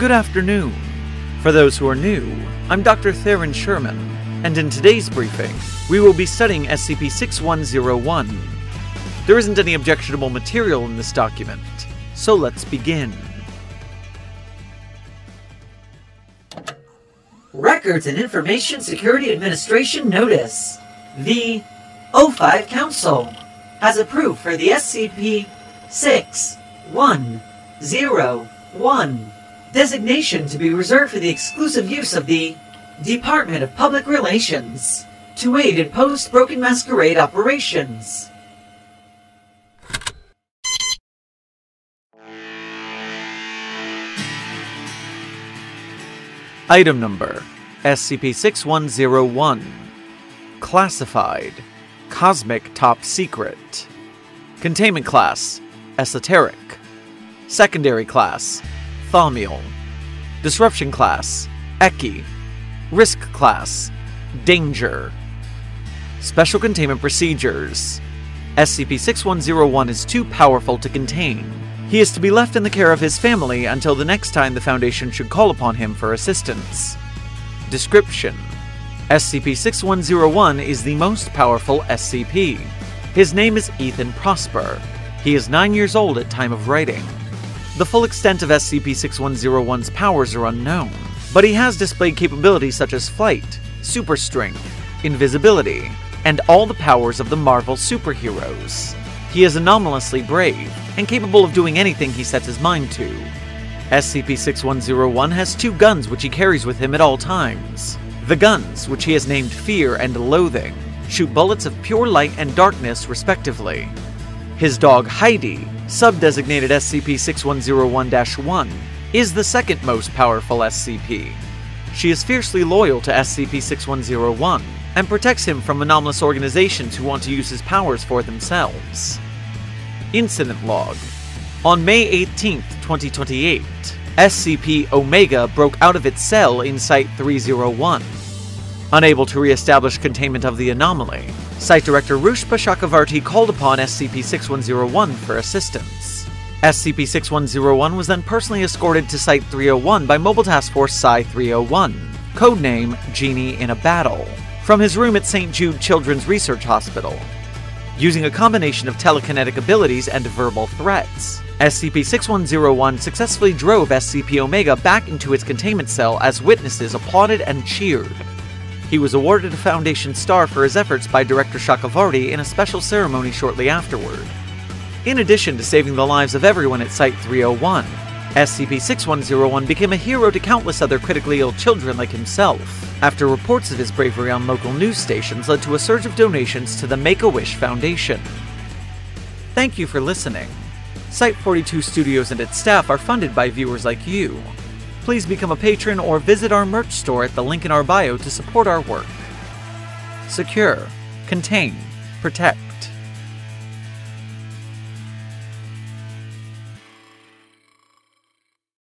Good afternoon. For those who are new, I'm Dr. Theron Sherman, and in today's briefing, we will be studying SCP-6101. There isn't any objectionable material in this document, so let's begin. Records and Information Security Administration Notice. The O5 Council has approved for the SCP-6101 designation to be reserved for the exclusive use of the Department of Public Relations to aid in post-Broken Masquerade operations. Item Number SCP-6101. Classified Cosmic Top Secret. Containment Class Esoteric. Secondary Class Thaumiel. Disruption Class Eki. Risk Class Danger. Special Containment Procedures. SCP-6101 is too powerful to contain. He is to be left in the care of his family until the next time the Foundation should call upon him for assistance. Description: SCP-6101 is the most powerful SCP. His name is Ethan Prosper. He is 9 years old at time of writing. The full extent of SCP-6101's powers are unknown, but he has displayed capabilities such as flight, super strength, invisibility, and all the powers of the Marvel superheroes. He is anomalously brave, and capable of doing anything he sets his mind to. SCP-6101 has two guns which he carries with him at all times. The guns, which he has named Fear and Loathing, shoot bullets of pure light and darkness respectively. His dog Heidi, sub-designated SCP-6101-1, is the second most powerful SCP. She is fiercely loyal to SCP-6101, and protects him from anomalous organizations who want to use his powers for themselves. Incident Log. On May 18, 2028, SCP-Omega broke out of its cell in Site-301. Unable to re-establish containment of the anomaly, Site Director Rushpa Chakravarti called upon SCP-6101 for assistance. SCP-6101 was then personally escorted to Site-301 by Mobile Task Force Psi-301, codename Genie in a Battle, from his room at St. Jude Children's Research Hospital. Using a combination of telekinetic abilities and verbal threats, SCP-6101 successfully drove SCP-Omega back into its containment cell as witnesses applauded and cheered. He was awarded a Foundation Star for his efforts by Director Chakravarti in a special ceremony shortly afterward. In addition to saving the lives of everyone at Site-301, SCP-6101 became a hero to countless other critically ill children like himself, after reports of his bravery on local news stations led to a surge of donations to the Make-A-Wish Foundation. Thank you for listening. Site-42 Studios and its staff are funded by viewers like you. Please become a patron or visit our merch store at the link in our bio to support our work. Secure, contain, protect.